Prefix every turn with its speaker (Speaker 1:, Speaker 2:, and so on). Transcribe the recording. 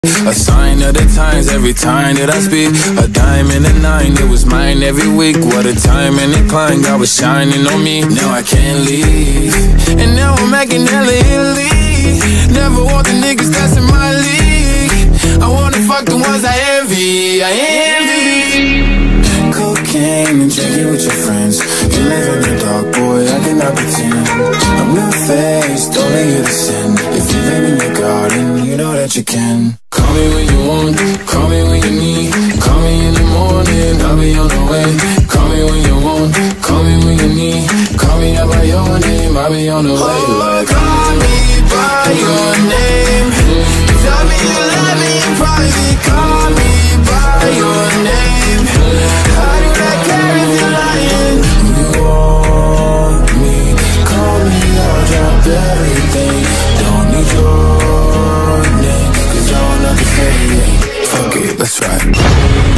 Speaker 1: A sign of the times every time that I speak. A dime and a nine, it was mine every week. What a time and incline, God was shining on me. Now I can't leave, and now I'm making hella Italy. Never want the niggas that's in my league. I wanna fuck the ones I envy, I envy. Cocaine and drinking with your friends. You live in the dark, boy, I cannot pretend. I'm new-faced, only you to sin. If you live in your garden, you know that you can. Call me when you want, call me when you need. Call me in the morning, I'll be on the way. Call me when you want, call me when you need. Call me out by your name, I'll be on the way. Like, call me by your name. Tell me you love me in private. Call me by your name. I do not care if you're lying. You want me, call me, I'll drop everything. Don't need your name, 'cause I don't have to say it. Fuck it, let's ride.